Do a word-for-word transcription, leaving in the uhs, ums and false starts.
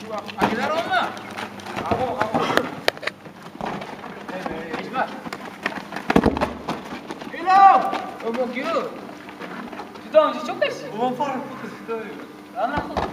Acılar olma. Bravo, bravo. Evet, İsmail. Hello! Oh mon Dieu! Tu t'en dis çok eşi. On va faire le poste. Lan lan.